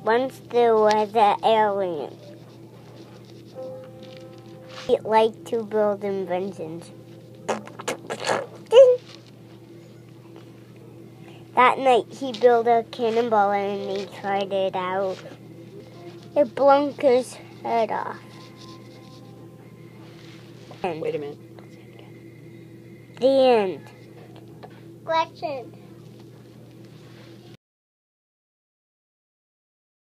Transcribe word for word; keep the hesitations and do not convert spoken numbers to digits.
Once there was an alien. He liked to build inventions. That night he built a cannonball and he tried it out. It blew his head off. Wait a minute. The end. Question.